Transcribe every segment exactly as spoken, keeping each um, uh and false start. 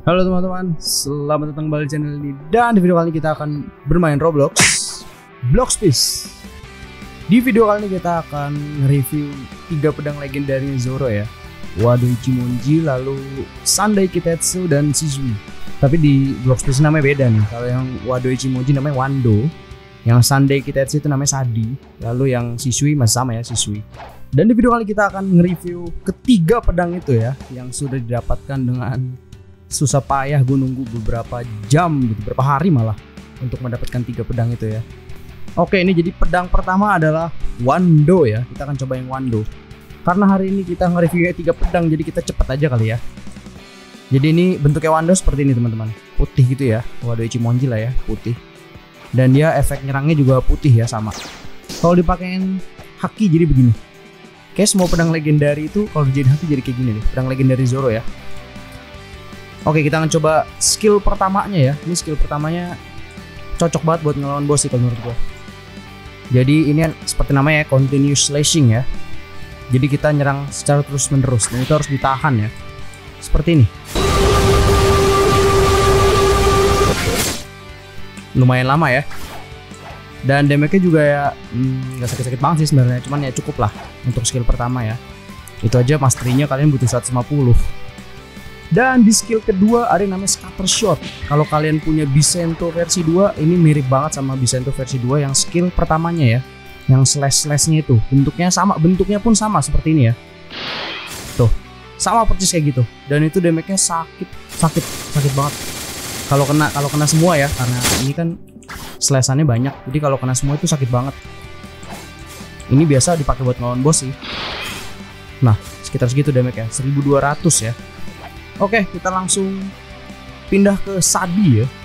Halo teman-teman, selamat datang kembali di channel ini. Dan di video kali ini kita akan bermain Roblox Blox Peace. Di video kali ini kita akan nge-review tiga pedang legendaris Zoro ya, Wado Ichimonji, lalu Sandai Kitetsu, dan Shisui. Tapi di Blox Peace namanya beda nih. Kalau yang Wado Ichimonji namanya Wando, yang Sandai Kitetsu itu namanya Sadi, lalu yang Shisui masih sama ya, Shisui. Dan di video kali ini kita akan nge-review ketiga pedang itu ya, yang sudah didapatkan dengan susah payah. Gue nunggu beberapa jam gitu, beberapa hari malah untuk mendapatkan tiga pedang itu ya. Oke, ini jadi pedang pertama adalah Wando ya. Kita akan coba yang Wando. Karena hari ini kita nge-review tiga pedang, jadi kita cepet aja kali ya. Jadi ini bentuknya Wando seperti ini teman-teman, putih gitu ya. Wado Ichimonji lah ya, putih. Dan dia efek nyerangnya juga putih ya, sama. Kalau dipakein haki jadi begini. Kayak semua pedang legendari itu kalau dijadiin haki jadi kayak gini nih, pedang legendari Zoro ya. Oke, kita akan coba skill pertamanya ya. Ini skill pertamanya cocok banget buat ngelawan boss sih kalau menurut gua. Jadi ini seperti namanya ya, continuous slashing ya. Jadi kita nyerang secara terus menerus dan itu harus ditahan ya. Seperti ini. Lumayan lama ya. Dan damage-nya juga ya nggak hmm, sakit-sakit banget sih sebenarnya. Cuman ya cukup lah untuk skill pertama ya. Itu aja mastery-nya kalian butuh seratus lima puluh. Dan di skill kedua ada yang namanya Scatter Shot. Kalau kalian punya Bisento versi dua, ini mirip banget sama Bisento versi dua yang skill pertamanya ya, yang slash-slashnya itu bentuknya sama, bentuknya pun sama seperti ini ya. Tuh, sama persis kayak gitu. Dan itu damage-nya sakit, sakit, sakit banget. Kalau kena, kalau kena semua ya, karena ini kan slash-annya banyak. Jadi kalau kena semua itu sakit banget. Ini biasa dipakai buat ngelawan boss sih. Nah, sekitar segitu damage-nya, seribu dua ratus ya. Oke, kita langsung pindah ke Sadi ya.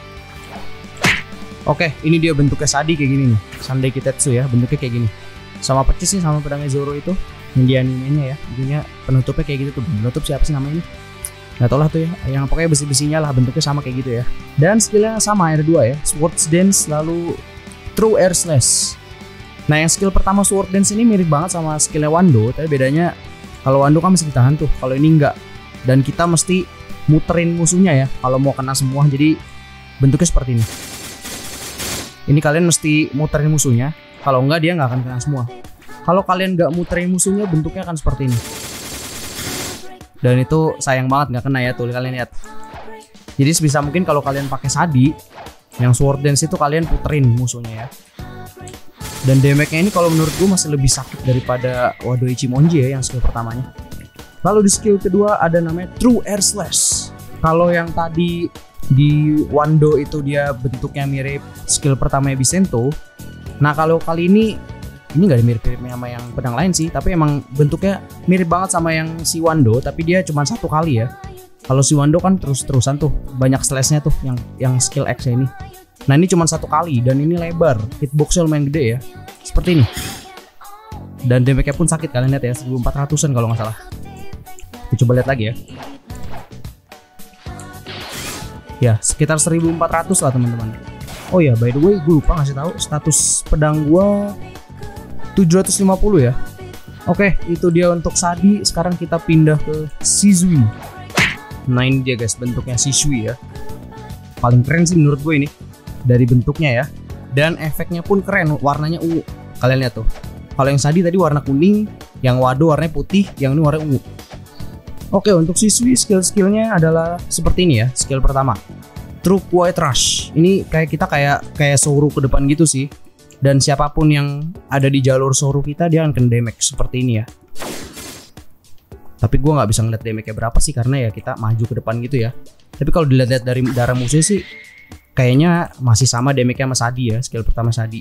Oke, ini dia bentuknya Sadi kayak gini nih, Sandai Kitetsu ya, bentuknya kayak gini. Sama persis nih sama pedangnya Zoro itu, yang di animenya ya. Intinya penutupnya kayak gitu tuh. Penutup siapa sih namanya ini? Gak tau lah tuh ya. Yang pokoknya besi-besinya lah, bentuknya sama kayak gitu ya. Dan skillnya sama, ada dua ya, Swords Dance lalu True Air Slash. Nah, yang skill pertama Sword Dance ini mirip banget sama skillnya Wando, tapi bedanya kalau Wando kan masih ditahan tuh, kalau ini enggak. Dan kita mesti muterin musuhnya ya kalau mau kena semua. Jadi bentuknya seperti ini. Ini kalian mesti muterin musuhnya, kalau enggak dia nggak akan kena semua. Kalau kalian nggak muterin musuhnya, bentuknya akan seperti ini. Dan itu sayang banget nggak kena ya, tuh kalian lihat. Jadi sebisa mungkin kalau kalian pakai Sadi yang Sword Dance itu kalian puterin musuhnya ya. Dan damage-nya ini kalau menurut gue masih lebih sakit daripada Wado Ichimonji ya yang skill pertamanya. Lalu di skill kedua ada namanya True Air Slash. Kalau yang tadi di Wando itu dia bentuknya mirip skill pertamanya Bisento. Nah kalau kali ini, ini nggak ada mirip-mirip sama yang pedang lain sih, tapi emang bentuknya mirip banget sama yang si Wando, tapi dia cuma satu kali ya. Kalau si Wando kan terus-terusan tuh, banyak slashnya tuh yang yang skill X ini. Nah ini cuma satu kali dan ini lebar, hitboxnya lumayan gede ya, seperti ini. Dan damage-nya pun sakit, kalian lihat ya, seribu empat ratusan kalau nggak salah. Kita coba lihat lagi ya. Ya, sekitar seribu empat ratus lah teman-teman. Oh ya, by the way, gue lupa ngasih tahu status pedang gue tujuh ratus lima puluh ya. Oke, itu dia untuk Sadi. Sekarang kita pindah ke Shisui. Nah, ini dia guys, bentuknya Shisui ya. Paling keren sih menurut gue ini dari bentuknya ya. Dan efeknya pun keren, warnanya ungu. Kalian lihat tuh. Kalau yang Sadi tadi warna kuning, yang Wado warnanya putih, yang ini warna ungu. Oke, untuk Shisui skill-skillnya adalah seperti ini ya. Skill pertama, True Quiet Rush. Ini kayak kita kayak kayak Zoro ke depan gitu sih. Dan siapapun yang ada di jalur Zoro kita, dia akan kena damage seperti ini ya. Tapi gue nggak bisa ngeliat damage-nya berapa sih, karena ya kita maju ke depan gitu ya. Tapi kalau dilihat dari darah musuh sih, kayaknya masih sama damage-nya sama Sadi ya, skill pertama Sadi.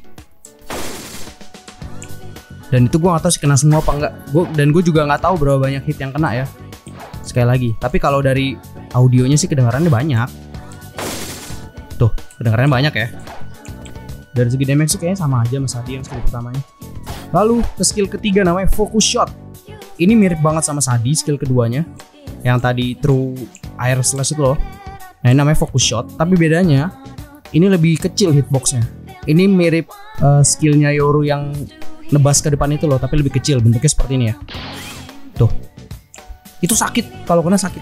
Dan itu gue nggak tahu sih kena semua apa enggak. Gua, dan gue juga nggak tahu berapa banyak hit yang kena ya. Sekali lagi, tapi kalau dari audionya sih kedengarannya banyak. Tuh, kedengarannya banyak ya. Dari segi damage sih kayaknya sama aja sama Sadi yang skill pertamanya. Lalu ke skill ketiga namanya Focus Shot. Ini mirip banget sama Sadi skill keduanya, yang tadi True Air Slash itu loh. Nah ini namanya Focus Shot, tapi bedanya ini lebih kecil hitboxnya. Ini mirip uh, skillnya Yoru yang nebas ke depan itu loh, tapi lebih kecil, bentuknya seperti ini ya. Tuh. Itu sakit, kalau kena sakit.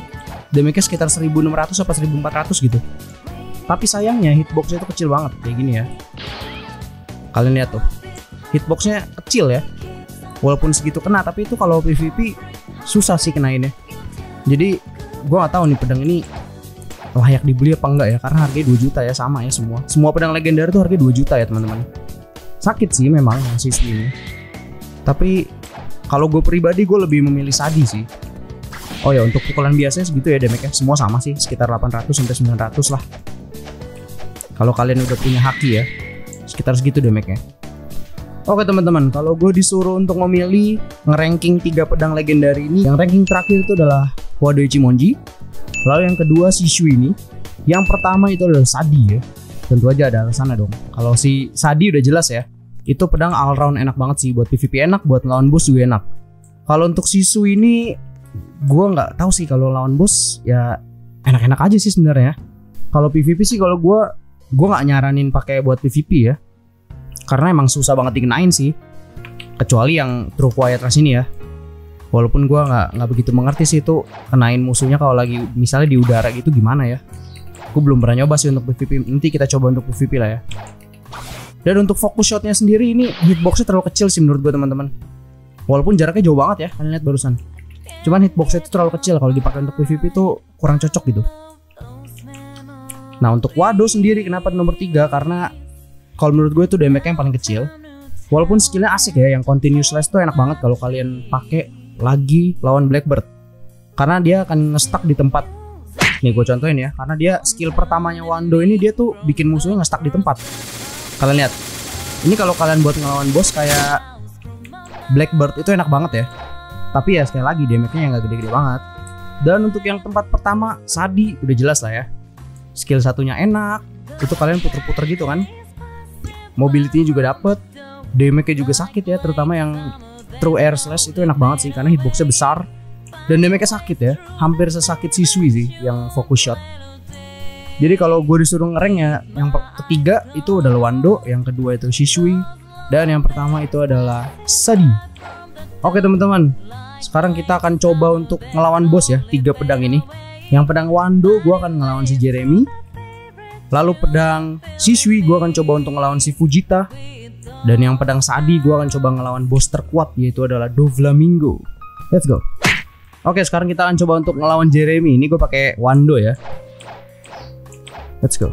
damage-nya sekitar seribu enam ratus apa seribu empat ratus gitu. Tapi sayangnya hitboxnya itu kecil banget kayak gini ya. Kalian lihat tuh, hitboxnya kecil ya. Walaupun segitu kena, tapi itu kalau P V P susah sih kenainnya. Jadi gua nggak tahu nih pedang ini layak dibeli apa enggak ya, karena harganya dua juta ya, sama ya semua. Semua pedang legendaris tuh harganya dua juta ya teman-teman. Sakit sih memang si ini. Tapi kalau gue pribadi gue lebih memilih Sadi sih. Oh ya, untuk pukulan biasanya segitu ya damage-nya, semua sama sih, sekitar delapan ratus sampai sembilan ratus lah. Kalau kalian udah punya haki ya, sekitar segitu damage-nya. Oke teman-teman, kalau gue disuruh untuk memilih ngeranking tiga pedang legendari ini, yang ranking terakhir itu adalah Wado Ichimonji. Lalu yang kedua Shishui ini. Yang pertama itu adalah Sadi ya. Tentu aja ada alasannya dong. Kalau si Sadi udah jelas ya, itu pedang all round enak banget sih, buat P V P enak, buat lawan bos juga enak. Kalau untuk Shishui ini, gue nggak tahu sih, kalau lawan bos ya enak-enak aja sih sebenarnya. Kalau P V P sih, kalau gue gue nggak nyaranin pakai buat P V P ya, karena emang susah banget dikenain sih, kecuali yang True Quiet Rush ini ya. Walaupun gue nggak nggak begitu mengerti sih itu kenain musuhnya kalau lagi misalnya di udara gitu gimana ya. Gue belum pernah nyoba sih untuk P V P. Nanti kita coba untuk P V P lah ya. Dan untuk fokus shotnya sendiri ini hitboxnya terlalu kecil sih menurut gue teman-teman. Walaupun jaraknya jauh banget ya, kalian lihat barusan. Cuman hitboxnya itu terlalu kecil, kalau dipakai untuk P V P itu kurang cocok gitu. Nah untuk Wado sendiri kenapa di nomor tiga? Karena kalau menurut gue itu damage-nya yang paling kecil. Walaupun skillnya asik ya, yang continuous slash tuh enak banget kalau kalian pakai lagi lawan Blackbird. Karena dia akan nge-stuck di tempat. Nih gue contohin ya, karena dia skill pertamanya Wado ini dia tuh bikin musuhnya nge-stuck di tempat. Kalian lihat, ini kalau kalian buat ngelawan bos kayak Blackbird itu enak banget ya. Tapi ya sekali lagi damage-nya yang gak gede-gede banget. Dan untuk yang tempat pertama Sadi udah jelas lah ya. Skill satunya enak, itu kalian puter-puter gitu kan. Mobility-nya juga dapet, damage-nya juga sakit ya, terutama yang True Air Slash itu enak banget sih karena hitbox-nya besar dan damage-nya sakit ya, hampir sesakit Shishui sih yang focus shot. Jadi kalau gue disuruh ngereng ya, yang ketiga itu adalah Wado, yang kedua itu Shishui, dan yang pertama itu adalah Sadi. Oke teman-teman, sekarang kita akan coba untuk ngelawan bos ya, tiga pedang ini. Yang pedang Wado gue akan ngelawan si Jeremy. Lalu pedang Shishui gue akan coba untuk ngelawan si Fujita. Dan yang pedang Sadi gue akan coba ngelawan bos terkuat, yaitu adalah Doflamingo. Let's go. Oke, sekarang kita akan coba untuk ngelawan Jeremy. Ini gue pakai Wado ya. Let's go.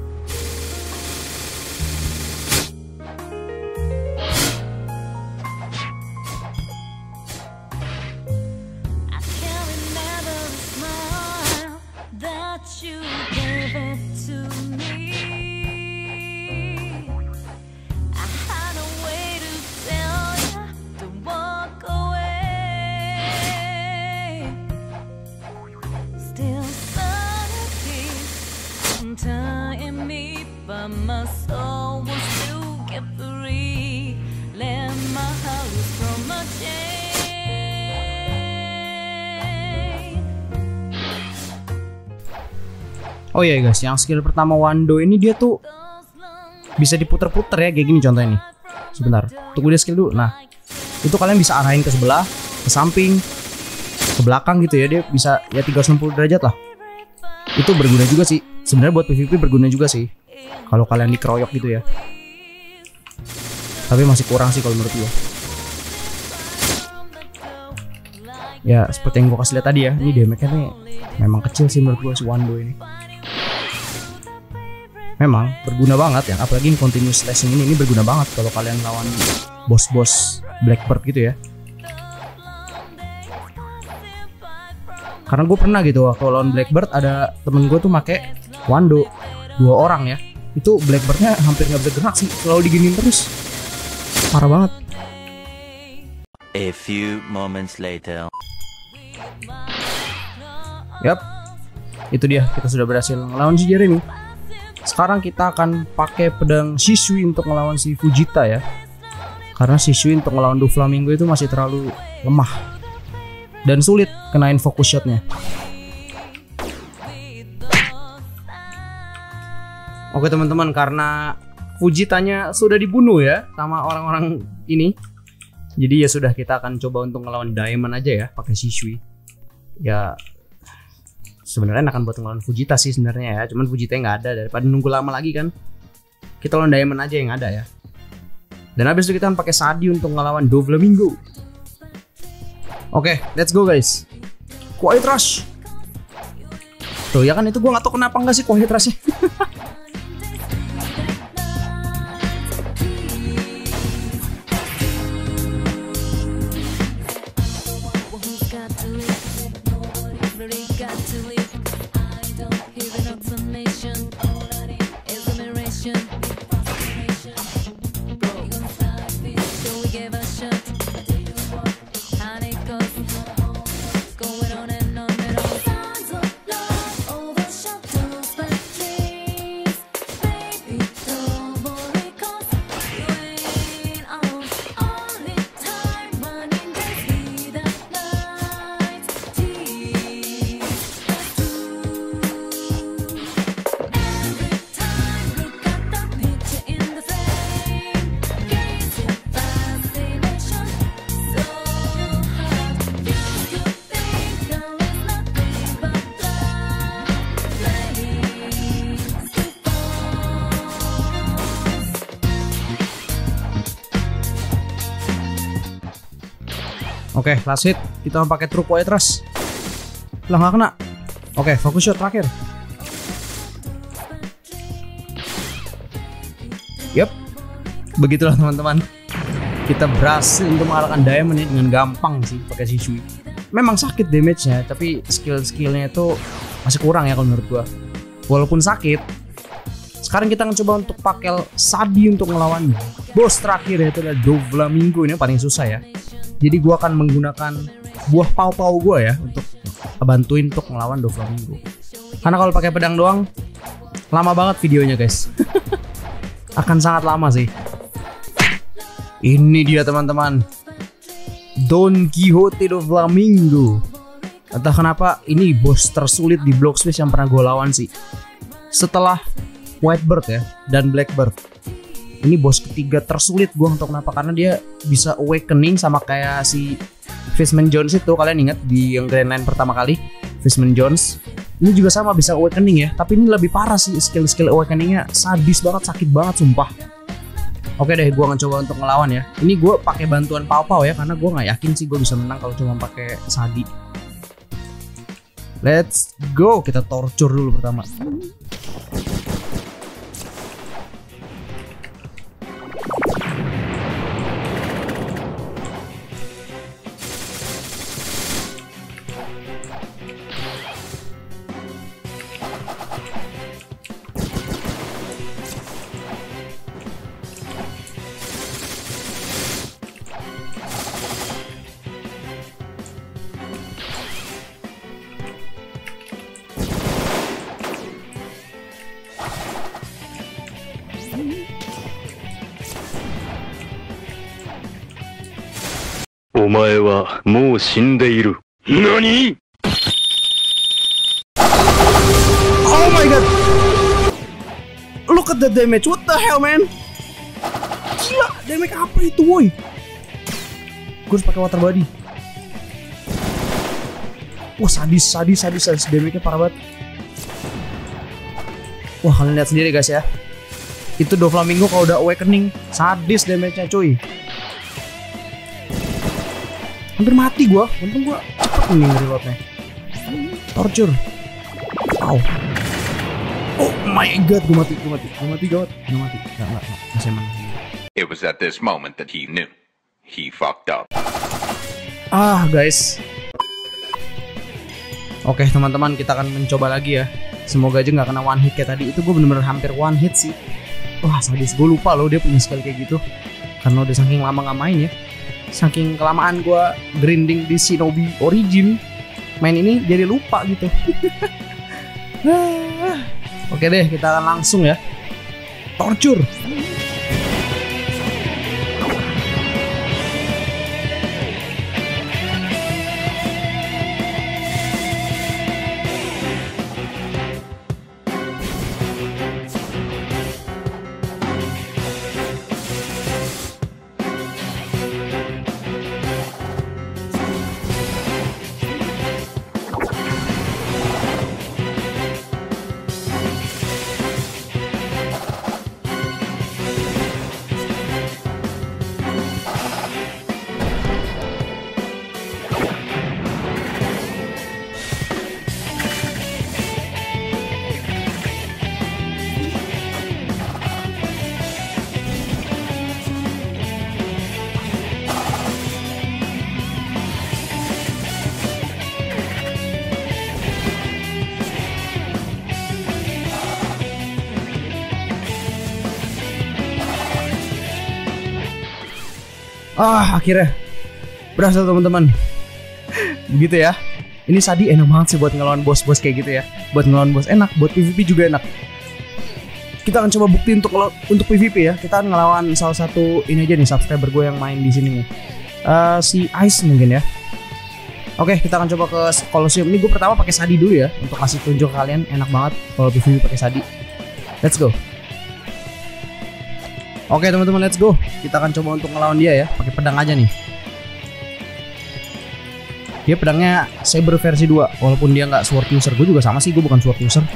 My soul will still get free. Let my heart loose from my chain. Oh iya guys, yang skill pertama Wado ini dia tuh bisa diputer-puter ya, kayak gini contohnya nih. Sebentar, tunggu dia skill dulu. Nah, itu kalian bisa arahin ke sebelah, ke samping, ke belakang gitu ya. Dia bisa ya tiga ratus enam puluh derajat lah. Itu berguna juga sih. Sebenarnya buat P V P berguna juga sih. Kalau kalian dikeroyok gitu ya. Tapi masih kurang sih kalau menurut gue. Ya seperti yang gue kasih lihat tadi ya, ini damage-nya nih memang kecil sih menurut gue si Wado ini. Memang berguna banget ya, apalagi continuous slashing ini, ini berguna banget kalau kalian lawan bos-bos Blackbird gitu ya. Karena gue pernah gitu waktu lawan Blackbird, ada temen gue tuh make Wado, dua orang ya. Itu Blackbird-nya hampir nggak bisa gerak sih, selalu diginiin terus. Parah banget. A few moments later. Yap, itu dia, kita sudah berhasil ngelawan si Jeremy. Sekarang kita akan pakai pedang Shishui untuk ngelawan si Fujita ya. Karena Shishui untuk ngelawan Doflamingo itu masih terlalu lemah dan sulit kenain focus shotnya. Oke teman-teman, karena Fujitanya sudah dibunuh ya sama orang-orang ini, jadi ya sudah, kita akan coba untuk ngelawan Diamond aja ya pakai Shishui. Ya sebenarnya enakan buat ngelawan Vegeta sih sebenarnya ya, cuman Vegeta nggak ada, daripada nunggu lama lagi kan. Kita lawan Diamond aja yang ada ya. Dan habis itu kita pakai Sadi untuk ngelawan Doflamingo. Oke, okay, let's go guys. Quiet Rush. Tuh ya kan, itu gue nggak tahu kenapa nggak sih Quiet Rush-nya. Oke, okay, last hit. Kita mau pakai True Quiet Rush. Lah nggak kena. Oke, okay, fokus shot terakhir. Yup. Begitulah teman-teman. Kita berhasil untuk mengalahkan Diamond ini dengan gampang sih pakai Shishui. Memang sakit damage-nya, tapi skill-skillnya itu masih kurang ya kalau menurut gua. Walaupun sakit. Sekarang kita mencoba untuk pakai Sadi untuk melawan bos terakhir, yaitu adalah Doflamingo. Ini yang paling susah ya. Jadi gue akan menggunakan buah pau-pau gue ya untuk bantuin untuk melawan Doflamingo. Karena kalau pakai pedang doang lama banget videonya guys. Akan sangat lama sih. Ini dia teman-teman, Don Quixote Doflamingo. Entah kenapa ini bos tersulit di Block Space yang pernah gue lawan sih. Setelah Whitebird ya dan Blackbird. Ini bos ketiga tersulit gue untuk kenapa, karena dia bisa awakening sama kayak si Fishman Jones itu. Kalian ingat di yang Grand Line pertama kali Fishman Jones, ini juga sama bisa awakening ya, tapi ini lebih parah sih skill-skill awakeningnya, sadis banget, sakit banget sumpah. Oke deh, gue akan coba untuk ngelawan ya. Ini gue pakai bantuan pau-pau ya, karena gue nggak yakin sih gue bisa menang kalau cuma pakai Sadi. Let's go, kita torture dulu pertama. Omae wa mou shindeiru. Nani? Oh my god. Look at the damage. What the hell, man? Gila, damage apa itu, woi? Gue harus pakai water body. Wah, sadis, sadis, sadis, sadis. Damage-nya parah banget. Wah, kalian lihat sendiri guys ya. Itu Doflamingo kalau udah awakening, sadis damage-nya cuy. Hampir mati gua, untung gua cepet nih reloadnya. Torture. Wow. Oh my god, gua mati, gua mati, gua mati, gawat, gua mati, nggak nggak nggak, masih aman. It was at this moment that he knew he fucked up. Ah guys. Oke teman-teman, kita akan mencoba lagi ya. Semoga aja nggak kena one hit kayak tadi. Itu gue bener-bener hampir one hit sih. Wah sadis, gue lupa loh dia punya skill kayak gitu. Karena udah saking lama nggak main ya. Saking kelamaan gue grinding di Shinobi Origin, main ini jadi lupa gitu. Oke deh, kita akan langsung ya. Torture. Ah, akhirnya berhasil teman-teman. Begitu ya. Ini Sadi enak banget sih buat ngelawan bos-bos kayak gitu ya. Buat ngelawan bos enak, buat P V P juga enak. Kita akan coba bukti untuk untuk P V P ya. Kita akan ngelawan salah satu ini aja nih subscriber gue yang main di sini nih. Uh, si Ice mungkin ya. Oke, kita akan coba ke Colosseum. Ini gue pertama pakai Sadi dulu ya untuk kasih tunjuk ke kalian. Enak banget kalau P V P pakai Sadi. Let's go. Oke teman-teman, let's go. Kita akan coba untuk ngelawan dia ya. Pakai pedang aja nih. Dia pedangnya Saber versi dua. Walaupun dia nggak sword user. Gue juga sama sih, gue bukan sword user.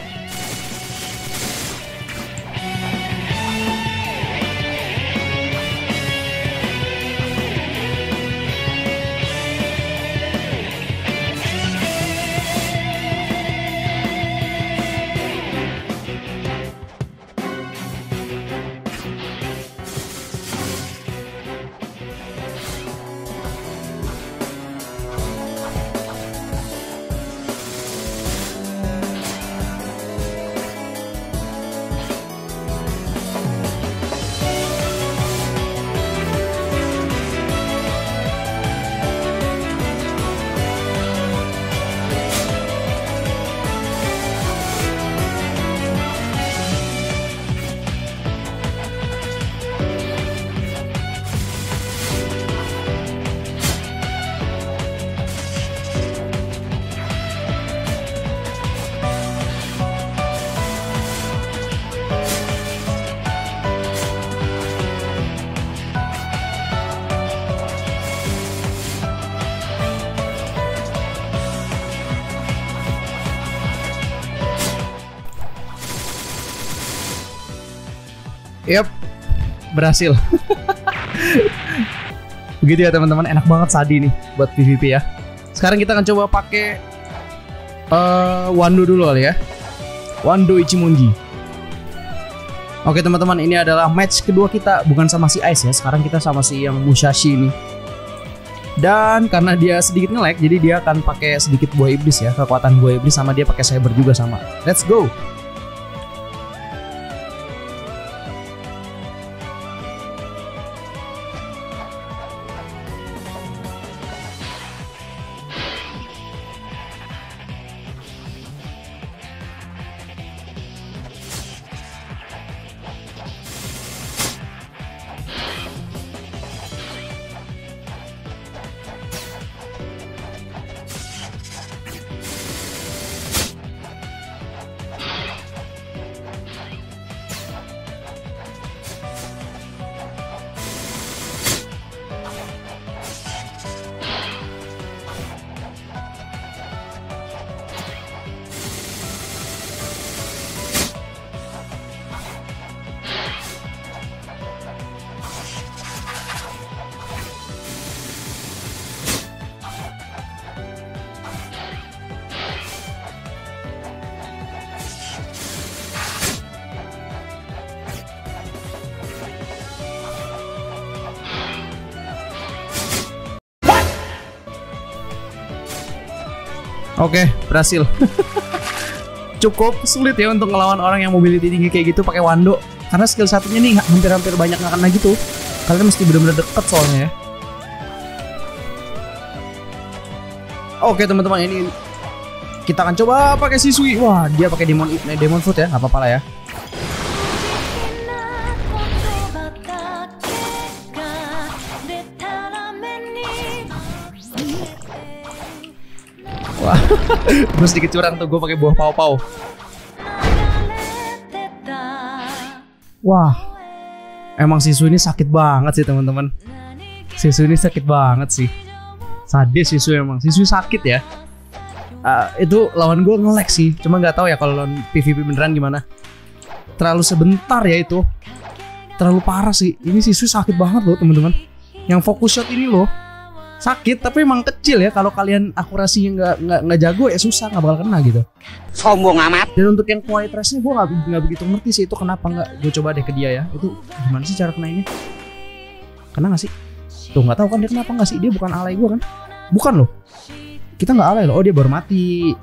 Yap, berhasil. Begitu ya teman-teman, enak banget Sadi nih buat P V P ya. Sekarang kita akan coba pakai uh, Wando dulu kali ya. Wando Ichimonji. Oke teman-teman, ini adalah match kedua kita, bukan sama si Ice ya. Sekarang kita sama si yang Musashi ini. Dan karena dia sedikit nge-lag, jadi dia akan pakai sedikit buah iblis ya, kekuatan buah iblis, sama dia pakai saber juga sama. Let's go. Oke, berhasil. Cukup sulit ya untuk ngelawan orang yang mobility tinggi kayak gitu pakai Wando. Karena skill satunya nih hampir-hampir banyak nggak kena gitu. Kalian mesti benar-benar deket soalnya ya. Oke teman-teman, ini kita akan coba pakai Shisui. Wah, dia pakai Demon Demon Foot ya, nggak apa-apa lah ya. Wah, gue sedikit curang tuh, gue pakai buah pau-pau. Wah, emang Shisui ini sakit banget sih teman-teman. Shisui ini sakit banget sih. Sadis Shisui emang. Shisui sakit ya. Uh, itu lawan gue nge-lag sih. Cuma nggak tahu ya kalau lawan P V P beneran gimana. Terlalu sebentar ya itu. Terlalu parah sih. Ini Shisui sakit banget loh teman-teman. Yang fokus shot ini loh sakit, tapi emang kecil ya. Kalau kalian akurasinya nggak nggak nggak jago ya susah, nggak bakal kena gitu. Sombong amat. Dan untuk yang quiet rest-nya gue nggak nggak begitu ngerti sih itu kenapa nggak. Gue coba deh ke dia ya. Itu gimana sih cara kena ini? Kena nggak sih? Tuh nggak tahu kan dia kenapa nggak sih? Dia bukan alay gue kan? Bukan loh. Kita nggak alay loh. Oh dia baru mati.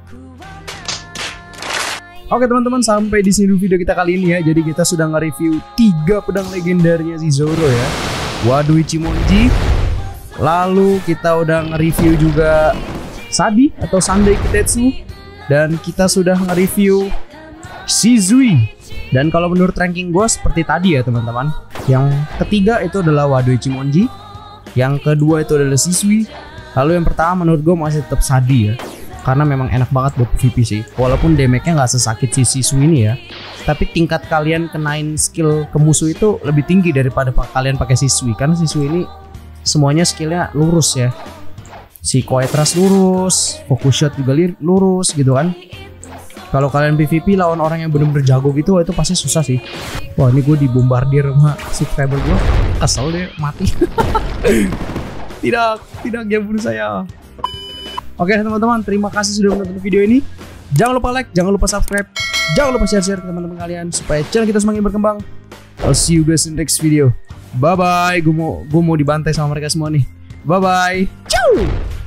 Oke teman-teman, sampai di sini video kita kali ini ya. Jadi kita sudah nge-review tiga pedang legendarnya si Zoro ya. Wado Ichimonji, Lalu kita udah nge-review juga Sadi atau Sunday Kitetsu. Dan kita sudah nge-review Shizui. Dan kalau menurut ranking gue seperti tadi ya teman-teman. Yang ketiga itu adalah Wadoi Ichimonji. Yang kedua itu adalah Shizui. Lalu yang pertama menurut gue masih tetap Sadi ya. Karena memang enak banget buat P V P sih. Walaupun damage-nya nggak sesakit si Shizui ini ya. Tapi tingkat kalian kenain skill ke musuh itu lebih tinggi daripada kalian pakai Shizui. Karena Shizui ini semuanya skillnya lurus ya. Si Quiet Rush lurus, Focus Shot juga lurus gitu kan. Kalau kalian P V P lawan orang yang bener-bener jago gitu, itu pasti susah sih. Wah ini gue dibombardir sama subscriber gue. Kesel deh, mati. Tidak, tidak dia bunuh saya. Oke teman-teman, terima kasih sudah menonton video ini. Jangan lupa like, jangan lupa subscribe, jangan lupa share-share ke teman-teman kalian supaya channel kita semakin berkembang. I'll see you guys in the next video. Bye bye. Gue mau gue mau dibantai sama mereka semua nih. Bye bye. Ciao.